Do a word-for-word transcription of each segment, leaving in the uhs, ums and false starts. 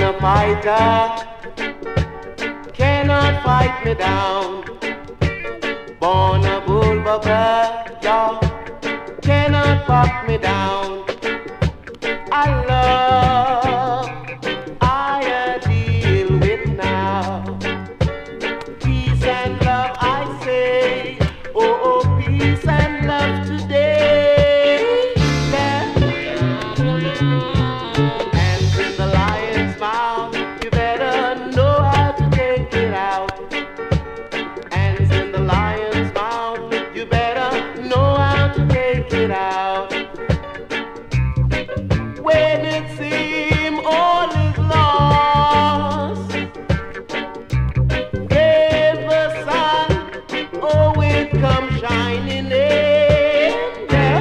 a fighter, cannot fight me down. Born a bullbucker, y'all, cannot pop me down. I love, I deal with now. Peace and love, I say, oh, oh, peace and love today. Yeah. Hands in the lion's mouth, you better know how to take it out. Hands in the lion's mouth, you better know how to take it out. When it seems all is lost, there's the sun, oh, it comes shining in. Yeah.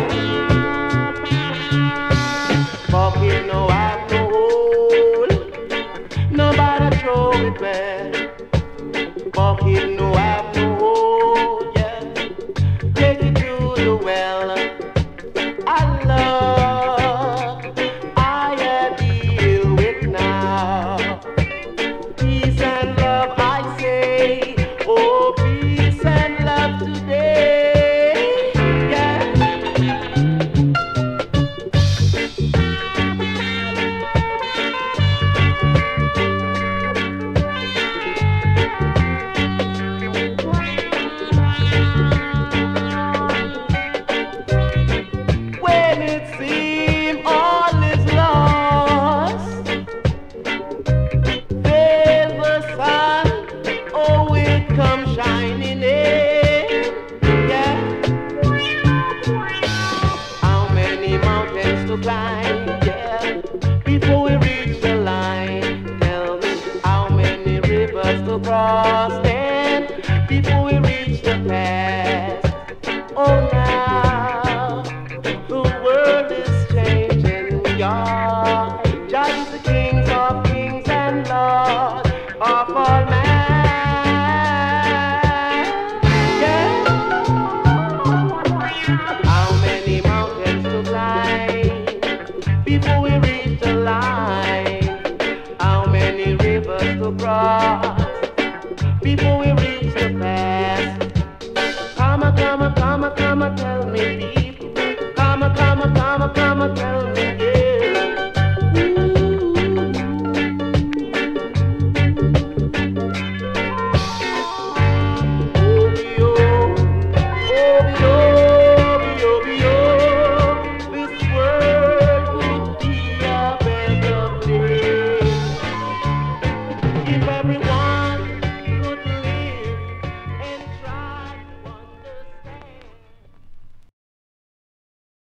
Pocket no have no hole, nobody throw it back. Pocket no have no hole, yeah, take it to the well. I love, I deal with now. Peace and love, I say, oh, peace and love today. Yeah. When it seems all is lost, there's the sun, oh, it comes shining in. Yeah. How many mountains to climb, yeah, before we reach the line? Tell me, how many rivers to cross, then, before we reach the pass? Oh, now the world is changing, y'all. Jah is the kings of kings and lords of all man. Yeah. How many mountains to climb before we reach the line? How many rivers to cross before we reach the pass? Come on, come on, come on, come on, tell me, people. Come on, come on, come on, come on, tell me.